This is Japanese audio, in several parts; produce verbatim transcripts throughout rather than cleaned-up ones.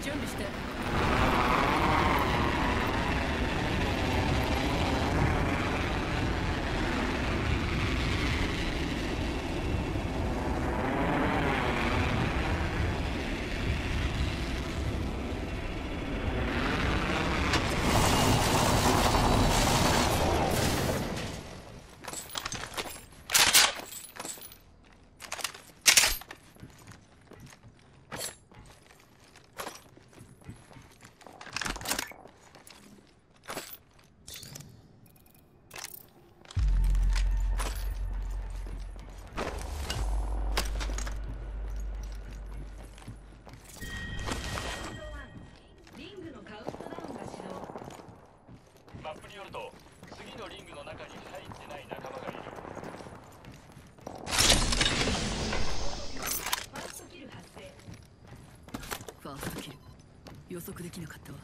準備して。予測できなかったわ。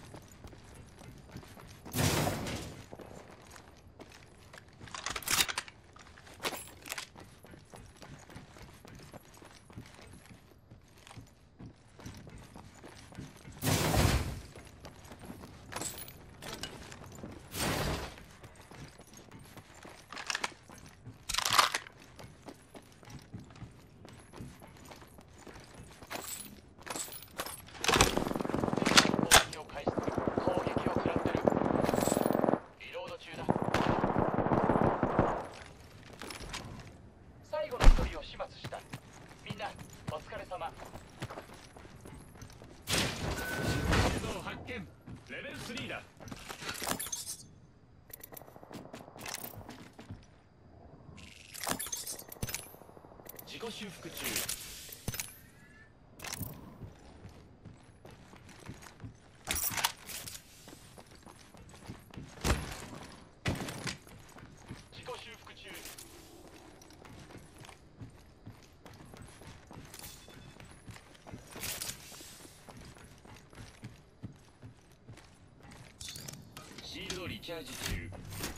自己修復中。自己修復中。シールドリチャージ中。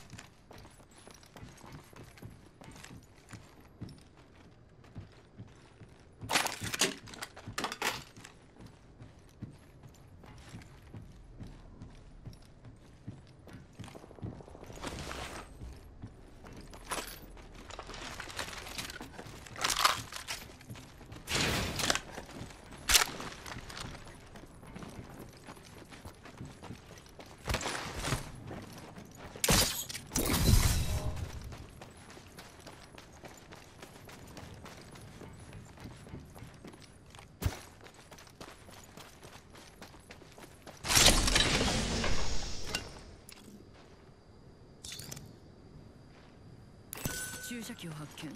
注射器を発見。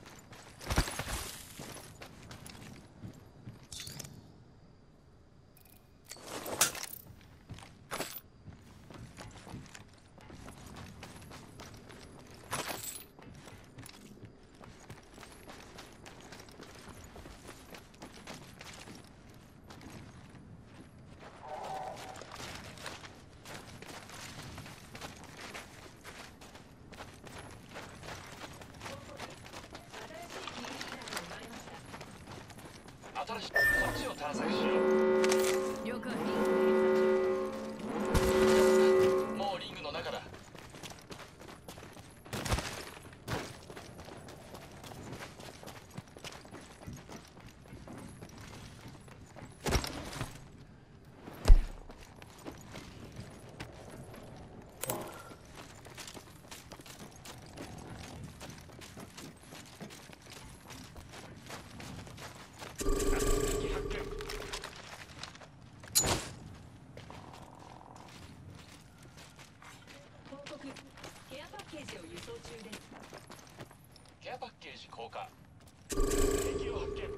新しいそっちを探索しよう。 了解。 もうリングの中だ。ケアパッケージ交換。敵を発見。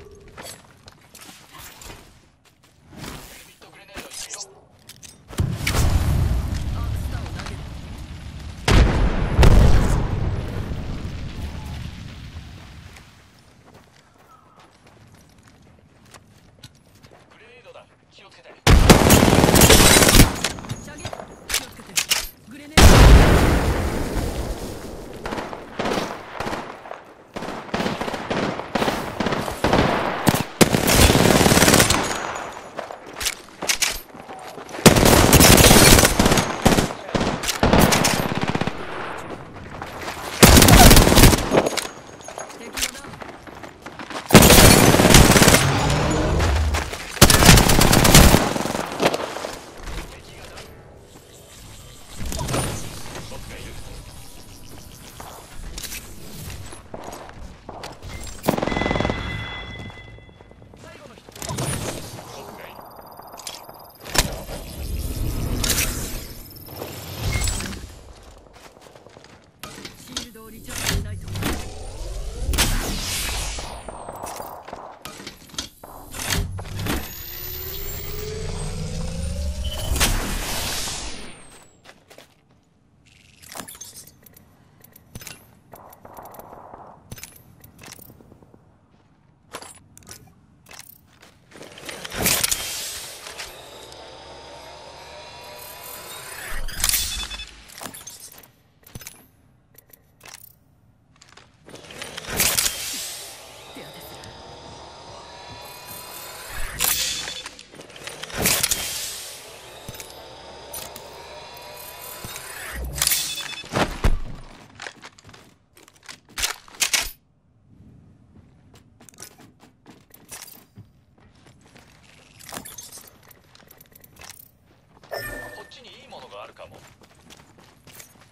ビットグレネード使用。 アークスターを投げる。 グレネードだ。気をつけて。 射撃。気をつけて。グレネード。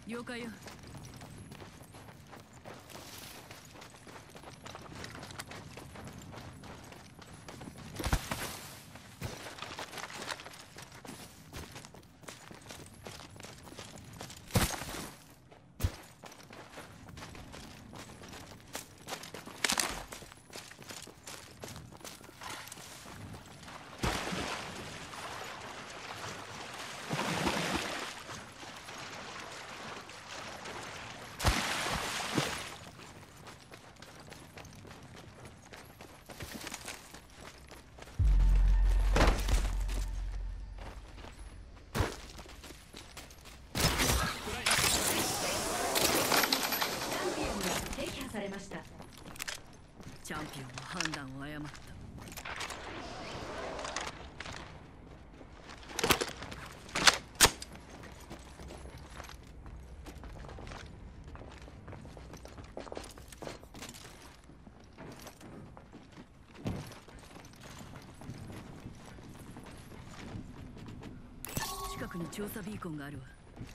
了解よ。チャンピオンは判断を誤った。近くに調査ビーコンがあるわ。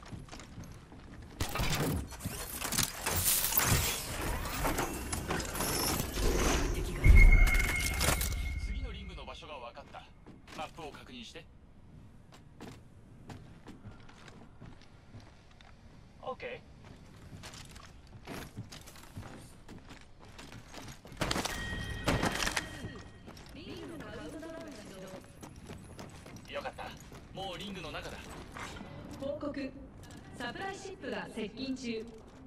次のリングの場所が分かった。マップを確認して。 OK。 よかった。もうリングの中だ。 報告。サプライシップが接近中。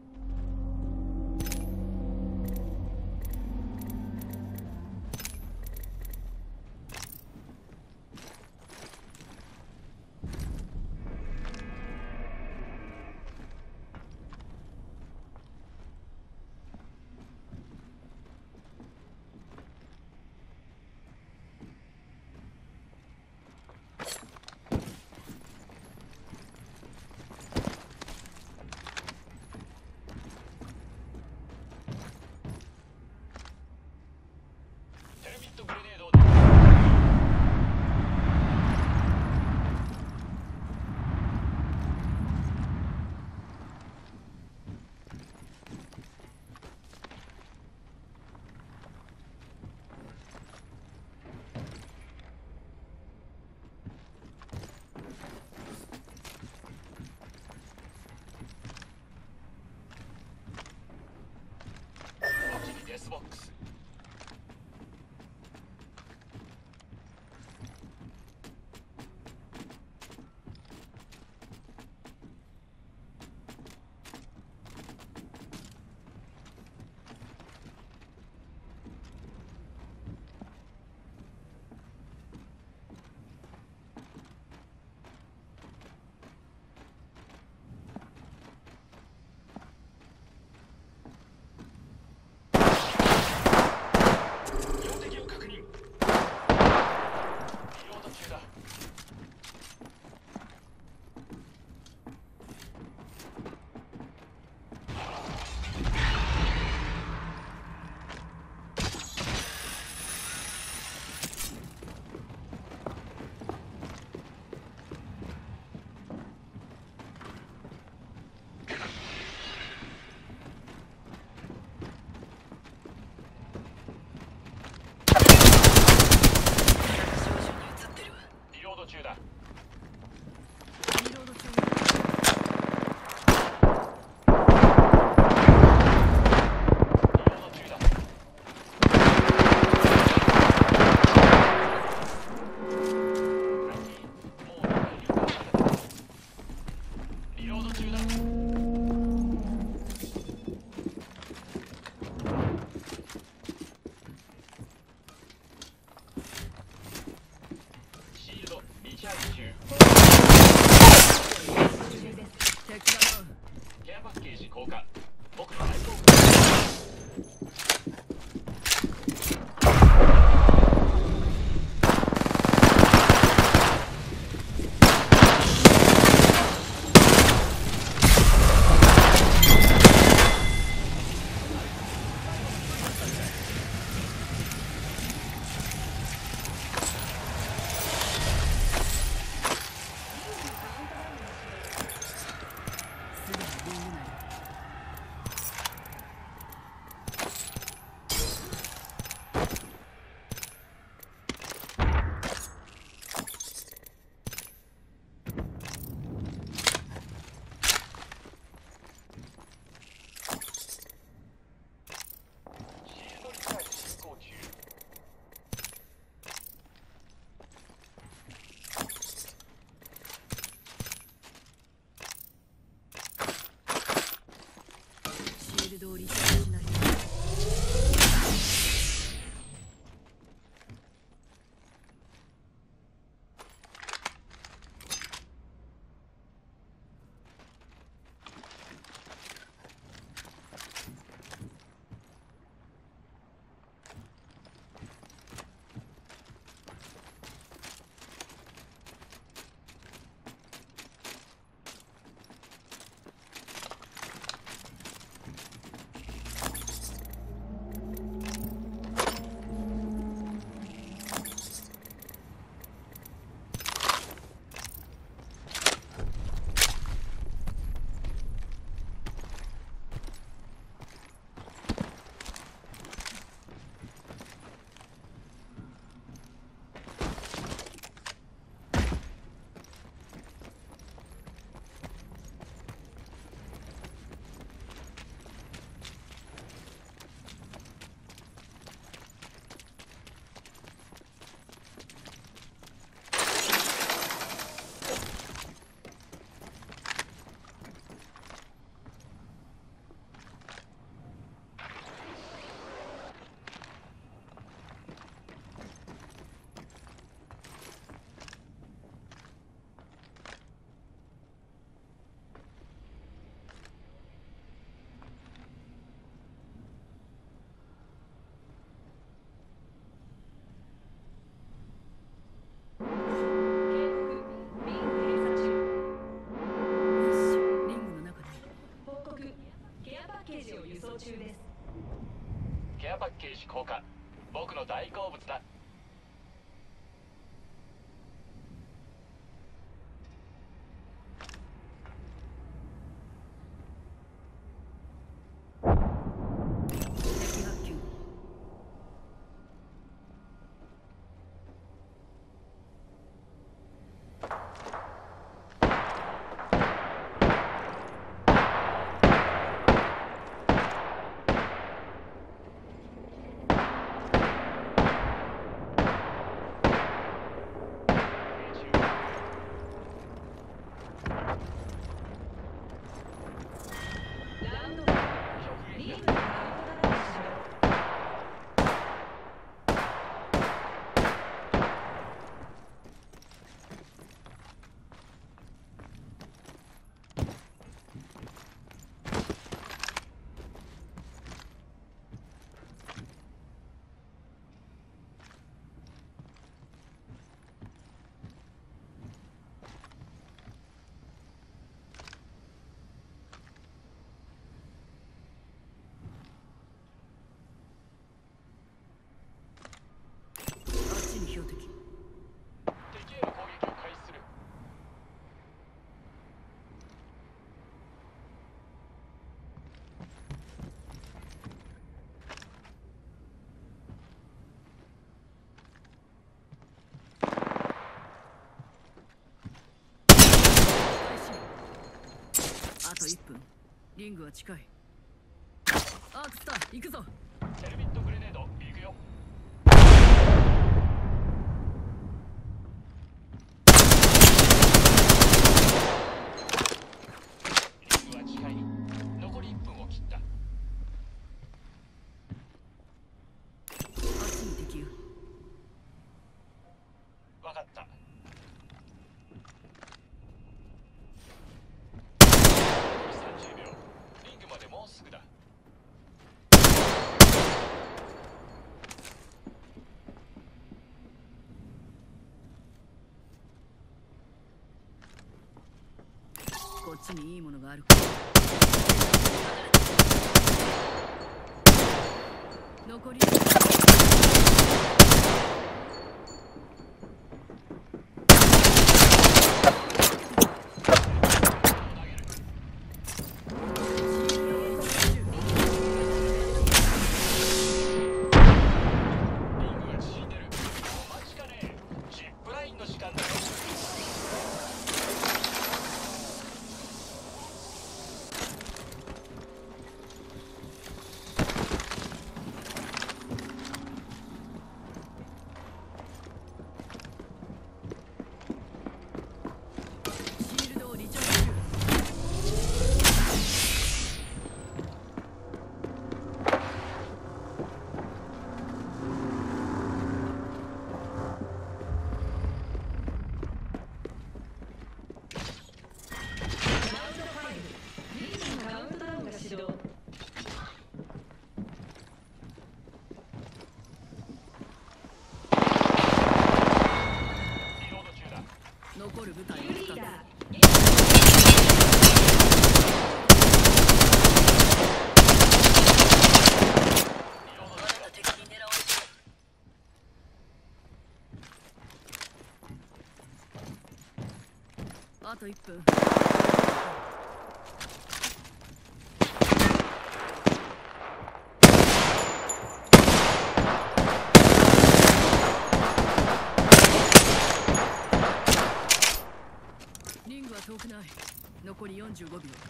テルミットグレネードをこっちにデスボックス。標的を確認。リロード中だ。リロード中だ。 リロード中。 リロード中だ。リロード中だ。シールドリチャージ中。 敵だな。 ケアパッケージ交換。僕の大好物。 の大好物だ。 敵発見。 ラウンドワンリングのカウントダウンあっちに標的。 敵への攻撃を開始する。 あといっぷん。リングは近い。アークスター行くぞ。 ヘルミットグレネード行くよ。リングは近い。残りいっぷんを切った。 あっちに敵よ。 わかった。残りさんじゅうびょう。リングまでもうすぐだ。 こっちにいいものがある。残り。 リングが縮んでる。お待ちかね。ジップラインの時間だよ。 シールドをリチャージ中。 ラウンドファイブリングのカウントダウンが始動。 リロード中だ。 残る部隊キルリーダはーリロード中だ。 敵に狙われてる。あといっぷん。リングは遠くない。残りよんじゅうごびょう。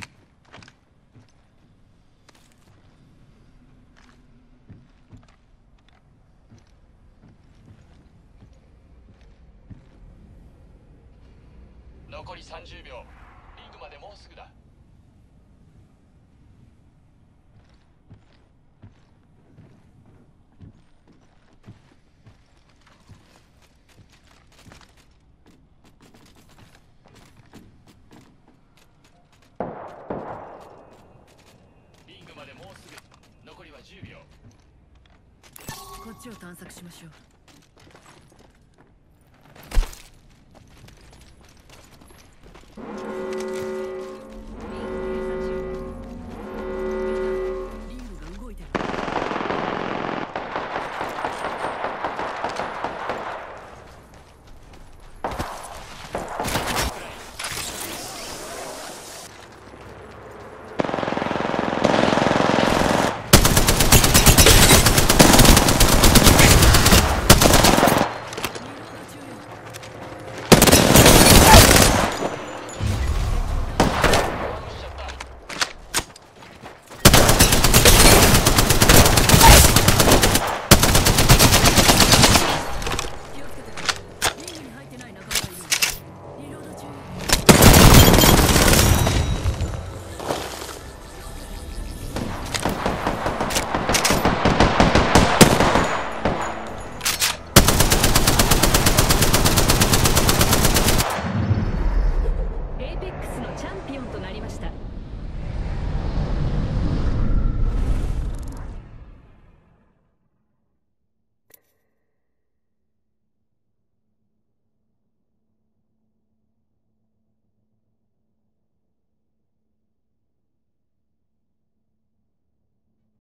残りさんじゅうびょう。リングまでもうすぐだ。リングまでもうすぐ。残りはじゅうびょう。 こっちを探索しましょう。